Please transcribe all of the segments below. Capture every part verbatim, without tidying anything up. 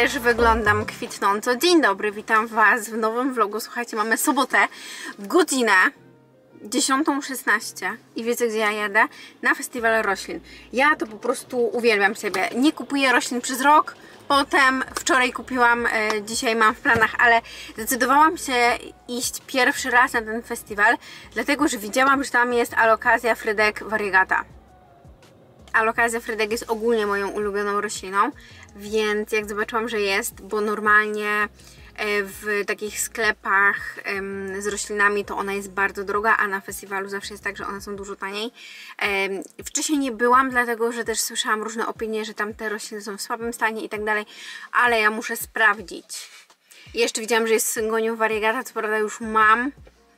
ależ wyglądam kwitnąco. Dzień dobry, witam Was w nowym vlogu. Słuchajcie, mamy sobotę, godzinę dziesiątą szesnaście i wiecie, gdzie ja jadę? Na festiwal roślin. Ja to po prostu uwielbiam siebie. Nie kupuję roślin przez rok, potem wczoraj kupiłam, e, dzisiaj mam w planach, ale zdecydowałam się iść pierwszy raz na ten festiwal, dlatego, że widziałam, że tam jest Alocasia Frydek variegata. Alocasia Frydek jest ogólnie moją ulubioną rośliną, więc jak zobaczyłam, że jest, bo normalnie w takich sklepach z roślinami to ona jest bardzo droga, a na festiwalu zawsze jest tak, że one są dużo taniej. Wcześniej nie byłam, dlatego że też słyszałam różne opinie, że tam te rośliny są w słabym stanie i tak dalej, ale ja muszę sprawdzić. I jeszcze widziałam, że jest Syngonium variegata, co prawda już mam,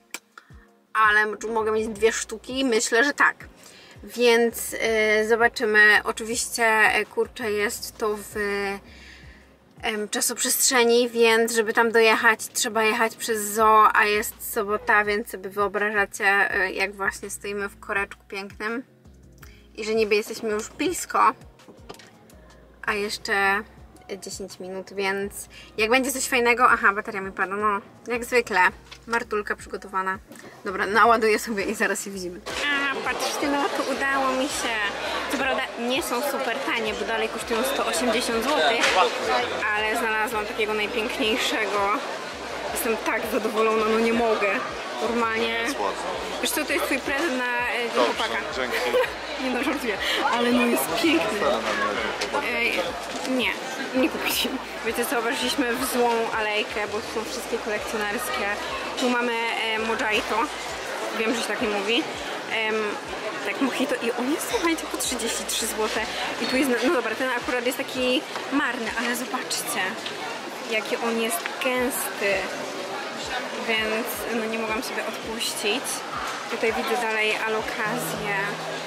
ale czy mogę mieć dwie sztuki? Myślę, że tak. Więc yy, zobaczymy. Oczywiście, kurczę, jest to w yy, czasoprzestrzeni, więc żeby tam dojechać, trzeba jechać przez zoo, a jest sobota, więc sobie wyobrażacie, yy, jak właśnie stoimy w koreczku pięknym i że niby jesteśmy już blisko, a jeszcze dziesięć minut, więc jak będzie coś fajnego... Aha, bateria mi pada, no jak zwykle. Martulka przygotowana. Dobra, naładuję sobie i zaraz się widzimy. A, patrzcie, no to udało mi się. Co prawda nie są super tanie, bo dalej kosztują sto osiemdziesiąt złotych, ale znalazłam takiego najpiękniejszego. Jestem tak zadowolona, no nie mogę. Normalnie. Wiesz co, to jest twój prezent na e, dzień chłopaka. Dzięki. Nie no, żartuję, ale no jest piękny. Ej, nie, nie kupić. Wiecie co, weszliśmy w złą alejkę, bo tu są wszystkie kolekcjonerskie. Tu mamy e, Mojito. Wiem, że się tak nie mówi. Ehm, tak, mojito i on jest, słuchajcie, po trzydzieści trzy złote. I tu jest, no dobra, ten akurat jest taki marny, ale zobaczcie, jaki on jest gęsty. Więc no nie mogłam sobie odpuścić. Tutaj widzę dalej Alokazję.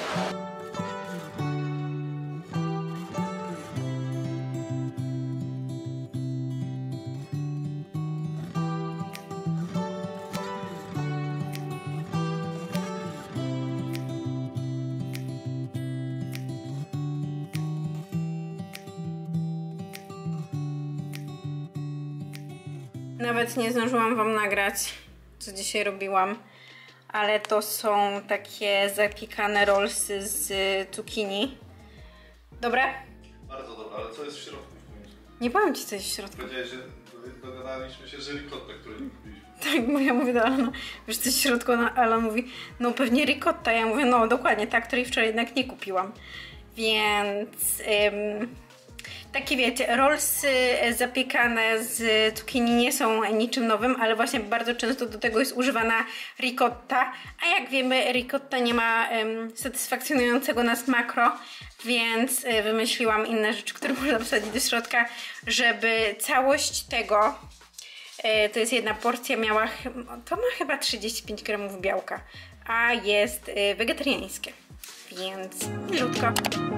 Nawet nie zdążyłam Wam nagrać, co dzisiaj robiłam, ale to są takie zapiekane rollsy z cukinii. Dobre? Bardzo dobre, ale co jest w środku? Nie powiem Ci, co jest w środku. Powiedziałeś, że dogadaliśmy się, że ricotta, której nie kupiliśmy. Tak, bo ja mówię do Alana, wiesz, coś w środku, a Alan mówi, no pewnie ricotta. Ja mówię, no dokładnie, ta, której wczoraj jednak nie kupiłam. Więc... Ym... Takie wiecie, rollsy zapiekane z cukinii nie są niczym nowym, ale właśnie bardzo często do tego jest używana ricotta, a jak wiemy, ricotta nie ma um, satysfakcjonującego nas makro, więc y, wymyśliłam inne rzeczy, które można wsadzić do środka, żeby całość tego, y, to jest jedna porcja, miała, to ma chyba trzydzieści pięć gramów białka, a jest y, wegetariańskie, więc milutko.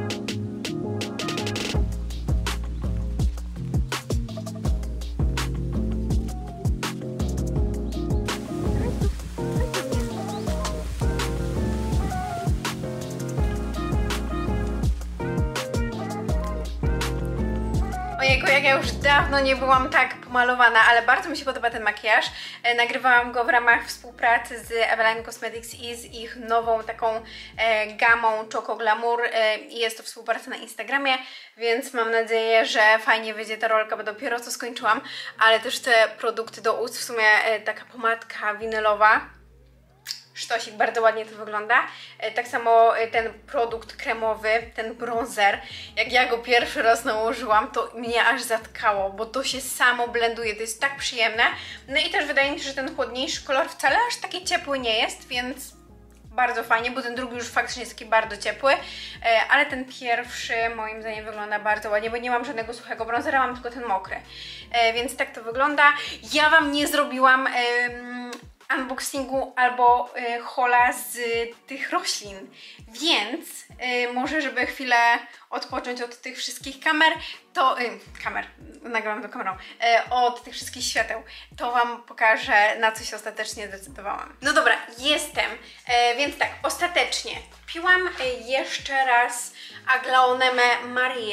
Ojejku, jak ja już dawno nie byłam tak pomalowana, ale bardzo mi się podoba ten makijaż. E, nagrywałam go w ramach współpracy z Eveline Cosmetics i z ich nową taką e, gamą Choco Glamour. E, jest to współpraca na Instagramie, więc mam nadzieję, że fajnie wyjdzie ta rolka, bo dopiero co skończyłam, ale też te produkty do ust, w sumie e, taka pomadka winylowa. Sztosik, bardzo ładnie to wygląda. Tak samo ten produkt kremowy, ten bronzer, jak ja go pierwszy raz nałożyłam, to mnie aż zatkało, bo to się samo blenduje, to jest tak przyjemne. No i też wydaje mi się, że ten chłodniejszy kolor wcale aż taki ciepły nie jest, więc bardzo fajnie, bo ten drugi już faktycznie jest taki bardzo ciepły, ale ten pierwszy moim zdaniem wygląda bardzo ładnie, bo nie mam żadnego suchego bronzera, mam tylko ten mokry. Więc tak to wygląda. Ja Wam nie zrobiłam unboxingu albo y, hola z y, tych roślin, więc y, może żeby chwilę odpocząć od tych wszystkich kamer, to y, kamer, nagrałam do kamerą, y, od tych wszystkich świateł, to Wam pokażę, na co się ostatecznie zdecydowałam. No dobra, jestem, y, więc tak, ostatecznie piłam y, jeszcze raz Aglaonemę Marię.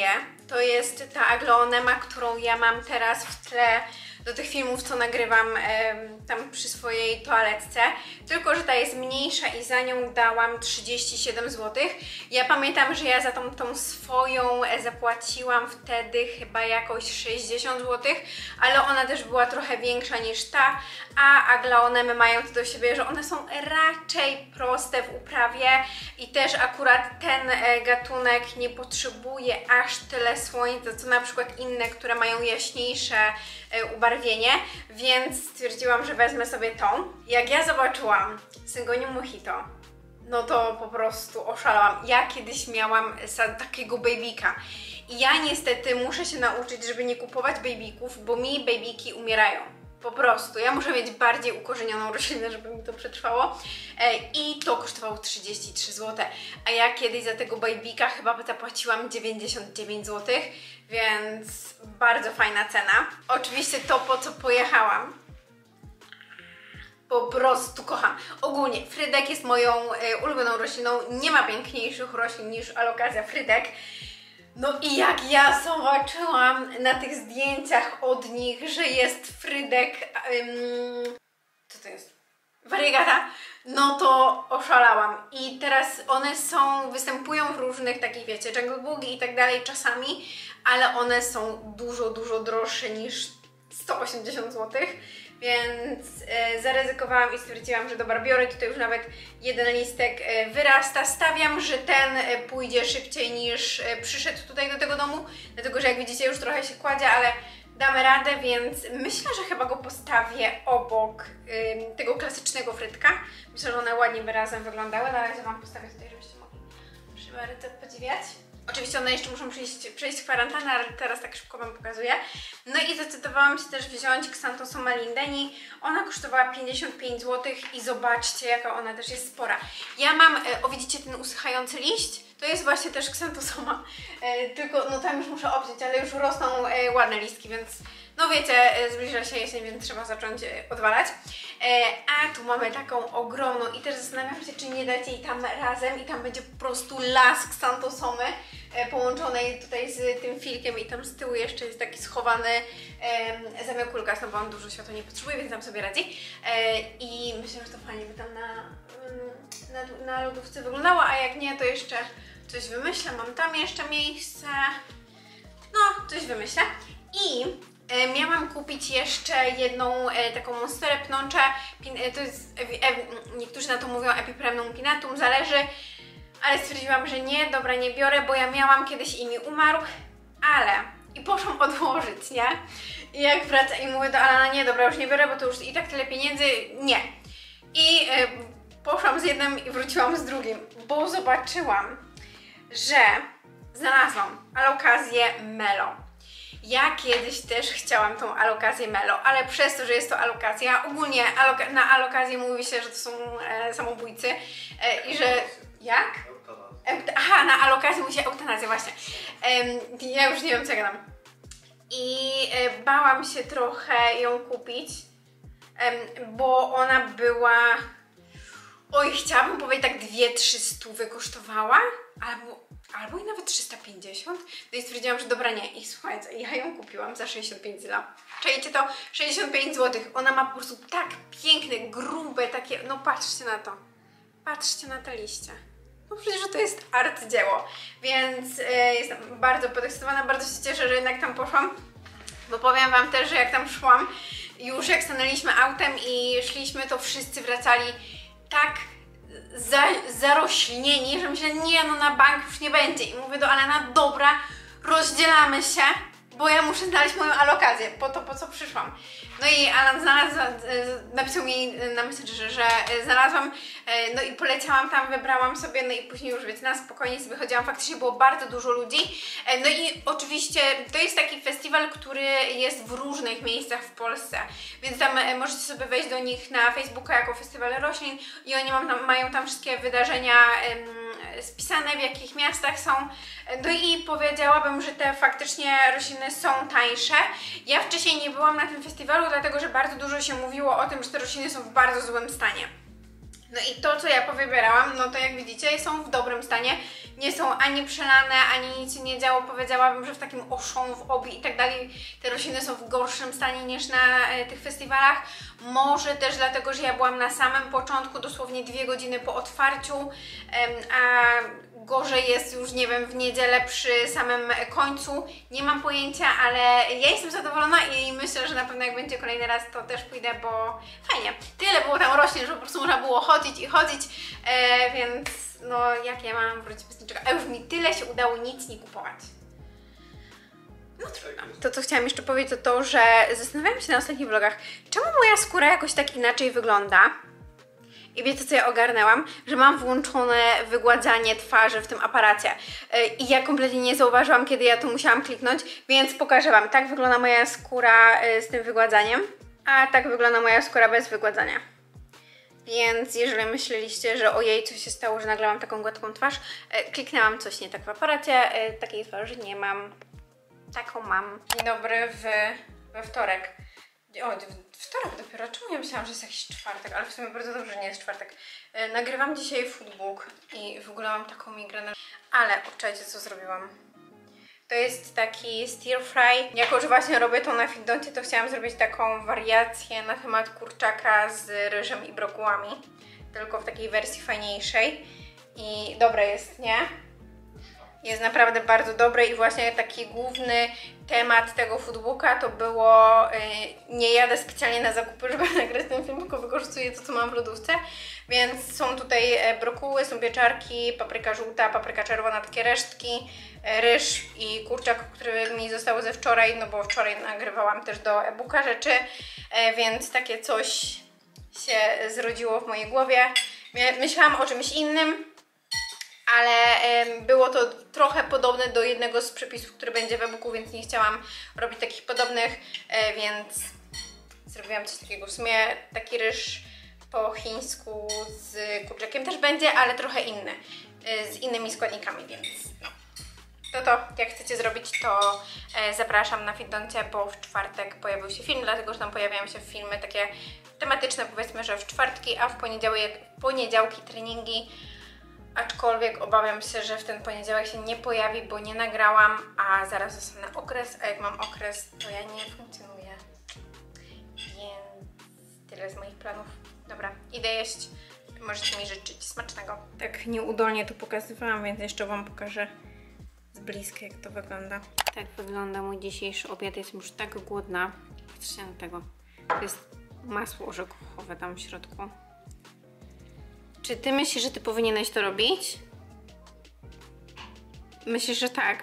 to jest ta aglaonema, którą ja mam teraz w tle do tych filmów, co nagrywam em, tam przy swojej toaletce, tylko że ta jest mniejsza i za nią dałam trzydzieści siedem złotych. Ja pamiętam, że ja za tą, tą swoją zapłaciłam wtedy chyba jakoś sześćdziesiąt złotych, ale ona też była trochę większa niż ta, a aglaonemy mają to do siebie, że one są raczej proste w uprawie i też akurat ten gatunek nie potrzebuje aż tyle słońca, co na przykład inne, które mają jaśniejsze ubarwienie, więc stwierdziłam, że wezmę sobie tą. Jak ja zobaczyłam Syngonium Mojito, no to po prostu oszalałam. Ja kiedyś miałam takiego babyka i ja niestety muszę się nauczyć, żeby nie kupować babyków, bo mi babyki umierają. Po prostu. Ja muszę mieć bardziej ukorzenioną roślinę, żeby mi to przetrwało. I to kosztowało trzydzieści trzy złote. A ja kiedyś za tego babyka chyba zapłaciłam dziewięćdziesiąt dziewięć złotych, więc bardzo fajna cena. Oczywiście to, po co pojechałam, po prostu kocham. Ogólnie frydek jest moją e, ulubioną rośliną. Nie ma piękniejszych roślin niż alokazja frydek. No i jak ja zobaczyłam na tych zdjęciach od nich, że jest frydek, um, co to jest? Variegata, no to oszalałam. I teraz one są, występują w różnych takich, wiecie, jungle boogi i tak dalej czasami, ale one są dużo, dużo droższe niż sto osiemdziesiąt złotych. Więc e, zaryzykowałam i stwierdziłam, że dobra, biorę tutaj już nawet jeden listek e, wyrasta. Stawiam, że ten e, pójdzie szybciej niż e, przyszedł tutaj do tego domu, dlatego że jak widzicie już trochę się kładzie, ale damy radę, więc myślę, że chyba go postawię obok e, tego klasycznego frytka. Myślę, że one ładnie by razem wyglądały. Na razie Wam postawię tutaj, żebyście mogli bardzo podziwiać. Oczywiście one jeszcze muszą przejść, przejść kwarantannę, ale teraz tak szybko Wam pokazuję. No i zdecydowałam się też wziąć Xanthosoma lindeni. Ona kosztowała pięćdziesiąt pięć złotych i zobaczcie, jaka ona też jest spora. Ja mam, o widzicie ten usychający liść? To jest właśnie też Xanthosoma, e, tylko no tam już muszę obciąć, ale już rosną e, ładne listki, więc no wiecie, e, zbliża się jesień, więc trzeba zacząć e, odwalać. E, a tu mamy taką ogromną i też zastanawiam się, czy nie dać jej tam razem i tam będzie po prostu las Xanthosomy e, połączonej tutaj z tym filkiem i tam z tyłu jeszcze jest taki schowany e, zamiał kulkas, no bo on dużo światła nie potrzebuje, więc tam sobie radzi. E, I myślę, że to fajnie by tam na, na, na lodówce wyglądało, a jak nie, to jeszcze coś wymyślę, mam tam jeszcze miejsce, no coś wymyślę. I e, miałam kupić jeszcze jedną e, taką monsterę pnączę, e, to jest, e, e, niektórzy na to mówią epipremnum pinatum, zależy, ale stwierdziłam, że nie, dobra, nie biorę, bo ja miałam kiedyś i mi umarł, ale i poszłam odłożyć, nie? I jak wracam i mówię do Alana, nie, dobra, już nie biorę, bo to już i tak tyle pieniędzy, nie. I e, poszłam z jednym i wróciłam z drugim, bo zobaczyłam, że znalazłam alokazję Melo. Ja kiedyś też chciałam tą alokazję Melo, ale przez to, że jest to alokazja, ogólnie aloka na alokazję mówi się, że to są e, samobójcy e, i że... Jak? Eutanazja. Aha, na alokazję mówi się eutanazja, właśnie. E, ja już nie wiem, co ja gadam. I e, bałam się trochę ją kupić, e, bo ona była... Oj, chciałabym powiedzieć tak dwie trzy stówy kosztowała, albo, albo i nawet trzysta pięćdziesiąt. No i stwierdziłam, że dobra, nie. I słuchajcie, ja ją kupiłam za sześćdziesiąt pięć złotych. Czajcie to? sześćdziesiąt pięć złotych. Ona ma po prostu tak piękne, grube, takie... No patrzcie na to. Patrzcie na te liście. No przecież to jest arcydzieło. Więc e, jestem bardzo podekscytowana, bardzo się cieszę, że jednak tam poszłam. Bo powiem Wam też, że jak tam szłam, już jak stanęliśmy autem i szliśmy, to wszyscy wracali tak za, zarośnieni, że myślę, nie, no na bank już nie będzie. I mówię do Alana, dobra, rozdzielamy się, bo ja muszę znaleźć moją alokację, po to, po co przyszłam. No i Alan znalazł, napisał mi na Messengerze, że znalazłam, no i poleciałam tam, wybrałam sobie, no i później już, wiecie, na spokojnie sobie chodziłam, faktycznie było bardzo dużo ludzi. No i oczywiście to jest taki festiwal, który jest w różnych miejscach w Polsce, więc tam możecie sobie wejść do nich na Facebooka jako Festiwal Roślin i oni mam, mają tam wszystkie wydarzenia spisane, w jakich miastach są. No i powiedziałabym, że te faktycznie rośliny są tańsze. Ja wcześniej nie byłam na tym festiwalu, dlatego że bardzo dużo się mówiło o tym, że te rośliny są w bardzo złym stanie. No i to, co ja powybierałam, no to jak widzicie, są w dobrym stanie, nie są ani przelane, ani nic się nie działo. Powiedziałabym, że w takim oszą, w obi i tak dalej te rośliny są w gorszym stanie niż na e, tych festiwalach. Może też dlatego, że ja byłam na samym początku, dosłownie dwie godziny po otwarciu, em, a gorzej jest już, nie wiem, w niedzielę przy samym końcu. Nie mam pojęcia, ale ja jestem zadowolona i myślę, że na pewno jak będzie kolejny raz, to też pójdę, bo fajnie. Tyle było tam roślin, że po prostu można było chodzić i chodzić, e, więc no jak ja mam wrócić bez niczego, a już mi tyle się udało nic nie kupować. No trudno. To, co chciałam jeszcze powiedzieć, to to, że zastanawiałam się na ostatnich vlogach, czemu moja skóra jakoś tak inaczej wygląda. I wiecie, co ja ogarnęłam? Że mam włączone wygładzanie twarzy w tym aparacie. I ja kompletnie nie zauważyłam, kiedy ja tu musiałam kliknąć, więc pokażę Wam. Tak wygląda moja skóra z tym wygładzaniem, a tak wygląda moja skóra bez wygładzania. Więc jeżeli myśleliście, że ojej, co się stało, że nagle mam taką gładką twarz, kliknęłam coś nie tak w aparacie, takiej twarzy nie mam. Taką mam. Dzień dobry w, we wtorek. O, wtorek dopiero. Czemu ja myślałam, że jest jakiś czwartek? Ale w sumie bardzo dobrze, że nie jest czwartek. Yy, nagrywam dzisiaj foodbook i w ogóle mam taką migrenę. Ale obczajcie, co zrobiłam. To jest taki stir fry. Jako, że właśnie robię to na Fitdocie, to chciałam zrobić taką wariację na temat kurczaka z ryżem i brokułami. Tylko w takiej wersji fajniejszej. I dobre jest, nie? Jest naprawdę bardzo dobre i właśnie taki główny temat tego foodbooka to było yy, nie jadę specjalnie na zakupy, żeby nagrać ten film, tylko wykorzystuję to, co mam w lodówce. Więc są tutaj brokuły, są pieczarki, papryka żółta, papryka czerwona, takie resztki, ryż i kurczak, który mi został ze wczoraj, no bo wczoraj nagrywałam też do e-booka rzeczy, yy, więc takie coś się zrodziło w mojej głowie. Myślałam o czymś innym, ale y, było to trochę podobne do jednego z przepisów, który będzie w e-booku, więc nie chciałam robić takich podobnych, y, więc zrobiłam coś takiego. W sumie taki ryż po chińsku z kurczakiem też będzie, ale trochę inny, y, z innymi składnikami, więc no. To to, jak chcecie zrobić, to y, zapraszam na Fitdoncie, bo w czwartek pojawił się film, dlatego że tam pojawiają się filmy takie tematyczne, powiedzmy, że w czwartki, a w poniedziałek, poniedziałki treningi. Aczkolwiek obawiam się, że w ten poniedziałek się nie pojawi, bo nie nagrałam, a zaraz dostanę okres, a jak mam okres, to ja nie funkcjonuję. Więc tyle z moich planów. Dobra, idę jeść. Możecie mi życzyć smacznego. Tak nieudolnie to pokazywałam, więc jeszcze Wam pokażę z bliska, jak to wygląda. Tak wygląda mój dzisiejszy obiad. Jestem już tak głodna. Patrzcie na tego. To jest masło orzechowe tam w środku. Czy ty myślisz, że ty powinieneś to robić? Myślisz, że tak?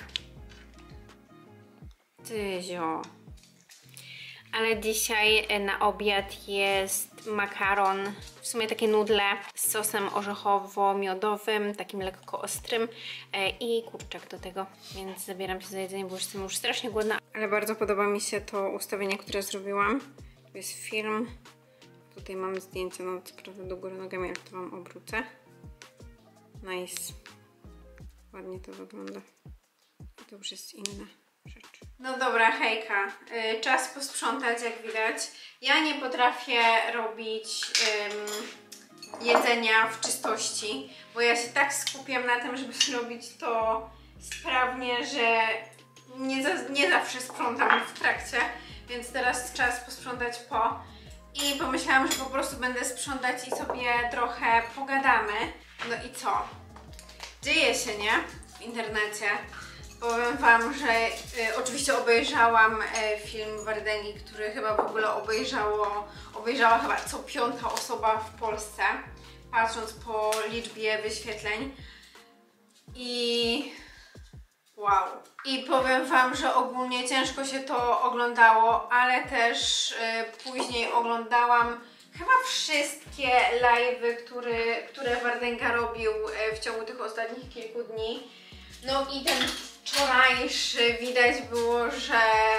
Tyzio. Ale dzisiaj na obiad jest makaron, w sumie takie nudle z sosem orzechowo-miodowym, takim lekko ostrym i kurczak do tego, więc zabieram się za jedzenie, bo już jestem już strasznie głodna. Ale bardzo podoba mi się to ustawienie, które zrobiłam. To jest film. Tutaj mam zdjęcie, no co prawda do góry nogami, ale to Wam obrócę. Nice. Ładnie to wygląda. To już jest inna rzecz. No dobra, hejka. Yy, czas posprzątać, jak widać. Ja nie potrafię robić ym, jedzenia w czystości, bo ja się tak skupiam na tym, żeby zrobić to sprawnie, że nie, za, nie zawsze sprzątam w trakcie, więc teraz czas posprzątać po. I pomyślałam, że po prostu będę sprzątać i sobie trochę pogadamy. No i co? Dzieje się, nie? W internecie. Powiem Wam, że y, oczywiście obejrzałam y, film Wardęgi, który chyba w ogóle obejrzało, obejrzała chyba co piąta osoba w Polsce, patrząc po liczbie wyświetleń. I wow. I powiem Wam, że ogólnie ciężko się to oglądało, ale też y, później oglądałam chyba wszystkie live'y, które, które Wardęga robił y, w ciągu tych ostatnich kilku dni. No i ten wczorajszy widać było, że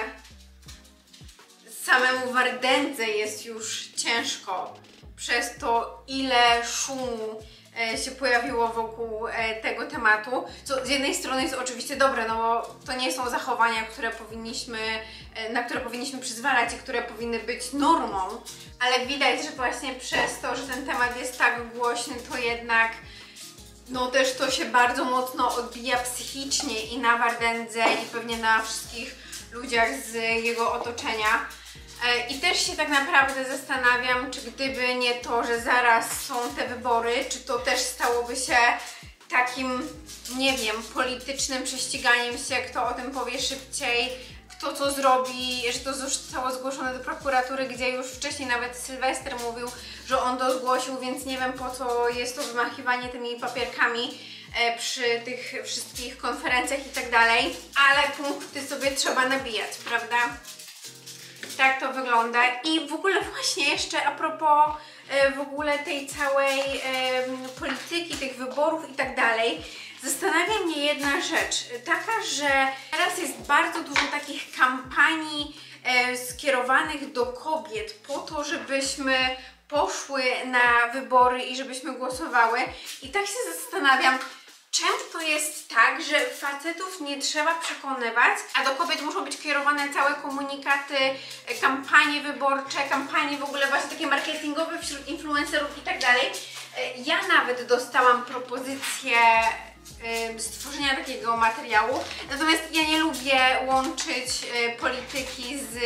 samemu Wardędze jest już ciężko przez to, ile szumu się pojawiło wokół tego tematu, co z jednej strony jest oczywiście dobre, no bo to nie są zachowania, które powinniśmy, na które powinniśmy przyzwalać i które powinny być normą, ale widać, że właśnie przez to, że ten temat jest tak głośny, to jednak no też to się bardzo mocno odbija psychicznie i na Wardędze i pewnie na wszystkich ludziach z jego otoczenia. I też się tak naprawdę zastanawiam, czy gdyby nie to, że zaraz są te wybory, czy to też stałoby się takim, nie wiem, politycznym prześciganiem się, kto o tym powie szybciej, kto co zrobi, że to zostało zgłoszone do prokuratury, gdzie już wcześniej nawet Sylwester mówił, że on to zgłosił, więc nie wiem, po co jest to wymachiwanie tymi papierkami przy tych wszystkich konferencjach i tak dalej, ale punkty sobie trzeba nabijać, prawda? Tak to wygląda. I w ogóle właśnie jeszcze a propos e, w ogóle tej całej e, polityki, tych wyborów i tak dalej, zastanawia mnie jedna rzecz, taka, że teraz jest bardzo dużo takich kampanii e, skierowanych do kobiet po to, żebyśmy poszły na wybory i żebyśmy głosowały. I tak się zastanawiam, często jest tak, że facetów nie trzeba przekonywać, a do kobiet muszą być kierowane całe komunikaty, kampanie wyborcze, kampanie w ogóle właśnie takie marketingowe wśród influencerów i tak dalej. Ja nawet dostałam propozycję stworzenia takiego materiału, natomiast ja nie lubię łączyć polityki z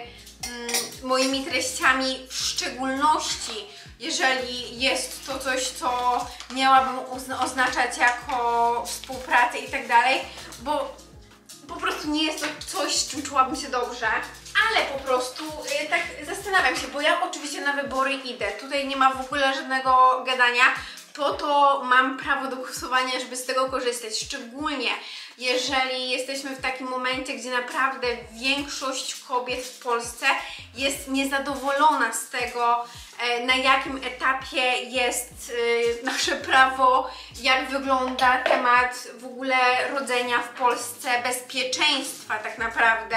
moimi treściami, w szczególności jeżeli jest to coś, co miałabym oznaczać jako współpracę i tak dalej, bo po prostu nie jest to coś, z czym czułabym się dobrze, ale po prostu y, tak zastanawiam się, bo ja oczywiście na wybory idę, tutaj nie ma w ogóle żadnego gadania, po to mam prawo do głosowania, żeby z tego korzystać, szczególnie jeżeli jesteśmy w takim momencie, gdzie naprawdę większość kobiet w Polsce jest niezadowolona z tego, na jakim etapie jest nasze prawo, jak wygląda temat w ogóle rodzenia w Polsce, bezpieczeństwa tak naprawdę.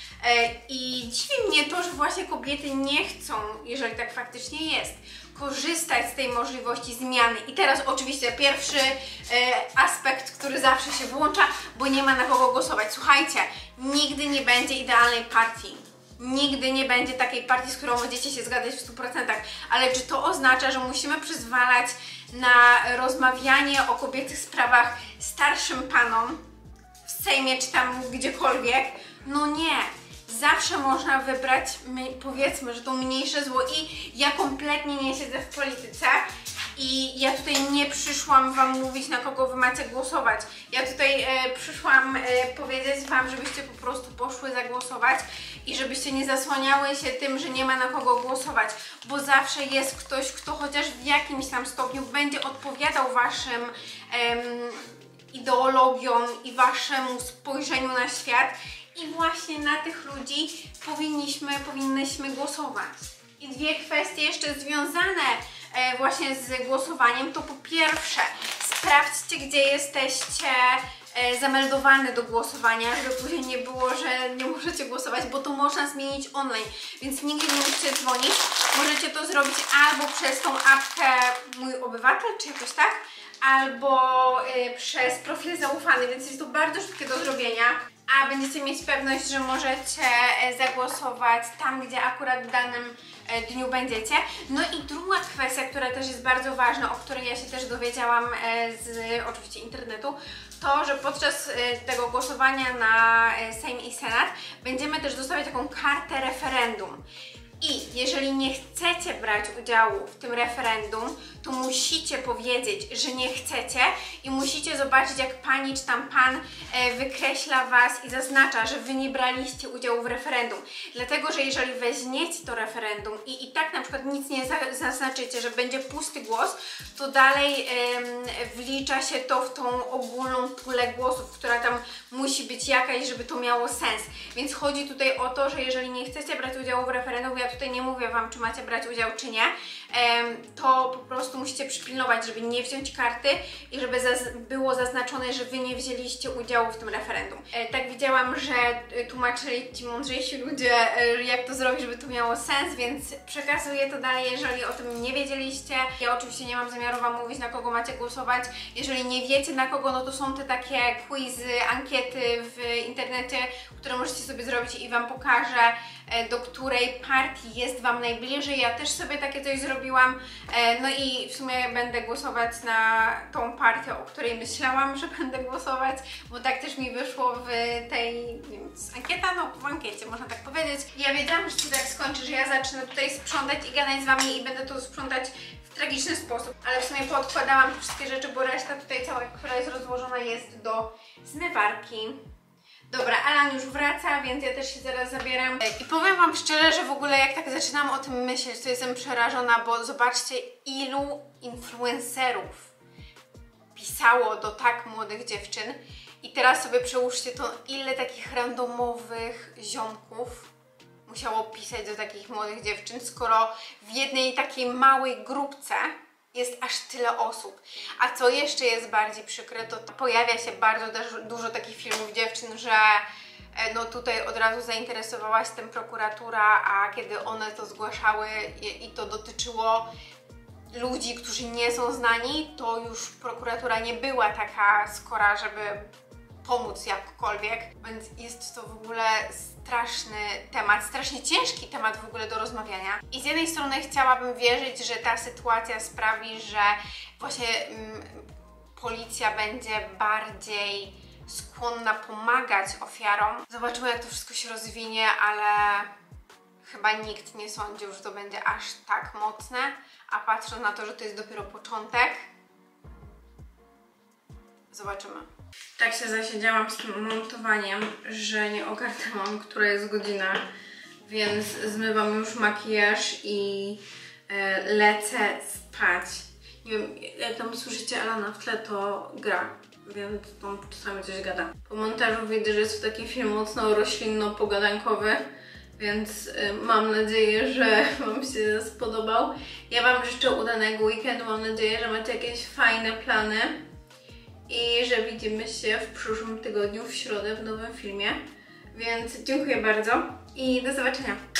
I dziwi mnie to, że właśnie kobiety nie chcą, jeżeli tak faktycznie jest, korzystać z tej możliwości zmiany. I teraz oczywiście pierwszy e, aspekt, który zawsze się włącza, bo nie ma na kogo głosować. Słuchajcie, nigdy nie będzie idealnej partii. Nigdy nie będzie takiej partii, z którą będziecie się zgadzać w stu procentach. Ale czy to oznacza, że musimy przyzwalać na rozmawianie o kobiecych sprawach starszym panom w Sejmie czy tam gdziekolwiek? No nie. Zawsze można wybrać, powiedzmy, że to mniejsze zło i ja kompletnie nie siedzę w polityce i ja tutaj nie przyszłam Wam mówić, na kogo Wy macie głosować. Ja tutaj e, przyszłam e, powiedzieć Wam, żebyście po prostu poszły zagłosować i żebyście nie zasłaniały się tym, że nie ma na kogo głosować, bo zawsze jest ktoś, kto chociaż w jakimś tam stopniu będzie odpowiadał Waszym em, ideologiom i Waszemu spojrzeniu na świat. I właśnie na tych ludzi powinniśmy, powinnyśmy głosować. I dwie kwestie jeszcze związane e, właśnie z głosowaniem, to po pierwsze sprawdźcie, gdzie jesteście e, zameldowane do głosowania, żeby później nie było, że nie możecie głosować, bo to można zmienić online, więc nigdy nie musicie dzwonić. Możecie to zrobić albo przez tą apkę Mój Obywatel, czy jakoś tak, albo e, przez profil zaufany, więc jest to bardzo szybkie do zrobienia. A będziecie mieć pewność, że możecie zagłosować tam, gdzie akurat w danym dniu będziecie. No i druga kwestia, która też jest bardzo ważna, o której ja się też dowiedziałam z oczywiście internetu, to, że podczas tego głosowania na Sejm i Senat będziemy też dostawać taką kartę referendum. I jeżeli nie chcecie brać udziału w tym referendum, to musicie powiedzieć, że nie chcecie i musicie zobaczyć, jak pani czy tam pan e, wykreśla was i zaznacza, że wy nie braliście udziału w referendum. Dlatego, że jeżeli weźmiecie to referendum i i tak na przykład nic nie za zaznaczycie, że będzie pusty głos, to dalej e, wlicza się to w tą ogólną pulę głosów, która tam musi być jakaś, żeby to miało sens. Więc chodzi tutaj o to, że jeżeli nie chcecie brać udziału w referendum, ja tutaj nie mówię wam, czy macie brać udział, czy nie, to po prostu musicie przypilnować, żeby nie wziąć karty i żeby zaz było zaznaczone, że wy nie wzięliście udziału w tym referendum. Tak widziałam, że tłumaczyli ci mądrzejsi ludzie, jak to zrobić, żeby to miało sens, więc przekazuję to dalej, jeżeli o tym nie wiedzieliście. Ja oczywiście nie mam zamiaru wam mówić, na kogo macie głosować. Jeżeli nie wiecie, na kogo, no to są te takie quizy, ankiety w internecie, które możecie sobie zrobić i wam pokażę, do której partii jest Wam najbliżej. Ja też sobie takie coś zrobiłam, no i w sumie będę głosować na tą partię, o której myślałam, że będę głosować, bo tak też mi wyszło w tej, nie wiem, ankieta, no w ankiecie można tak powiedzieć. Ja wiedziałam, że się tak skończy, że ja zacznę tutaj sprzątać i gadać z Wami i będę to sprzątać w tragiczny sposób, ale w sumie poodkładałam te wszystkie rzeczy, bo reszta tutaj cała, która jest rozłożona, jest do zmywarki. Dobra, Alan już wraca, więc ja też się zaraz zabieram. I powiem Wam szczerze, że w ogóle jak tak zaczynam o tym myśleć, to jestem przerażona, bo zobaczcie, ilu influencerów pisało do tak młodych dziewczyn. I teraz sobie przełóżcie to, ile takich randomowych ziomków musiało pisać do takich młodych dziewczyn, skoro w jednej takiej małej grupce jest aż tyle osób. A co jeszcze jest bardziej przykre, to pojawia się bardzo dużo takich filmów dziewczyn, że no tutaj od razu zainteresowała się tym prokuratura, a kiedy one to zgłaszały i to dotyczyło ludzi, którzy nie są znani, to już prokuratura nie była taka skora, żeby pomóc jakkolwiek, więc jest to w ogóle straszny temat, strasznie ciężki temat w ogóle do rozmawiania. I z jednej strony chciałabym wierzyć, że ta sytuacja sprawi, że właśnie mm, policja będzie bardziej skłonna pomagać ofiarom. Zobaczymy, jak to wszystko się rozwinie, ale chyba nikt nie sądził, że to będzie aż tak mocne, a patrząc na to, że to jest dopiero początek, zobaczymy. Tak się zasiedziałam z tym montowaniem, że nie ogarnęłam, która jest godzina, więc zmywam już makijaż i e, lecę spać. Nie wiem, jak tam słyszycie Alana w tle, to gra, więc on czasami coś gada. Po montażu widzę, że jest to taki film mocno roślinno-pogadankowy, więc y, mam nadzieję, że Wam się spodobał. Ja Wam życzę udanego weekendu, mam nadzieję, że macie jakieś fajne plany i że widzimy się w przyszłym tygodniu, w środę, w nowym filmie. Więc dziękuję bardzo i do zobaczenia.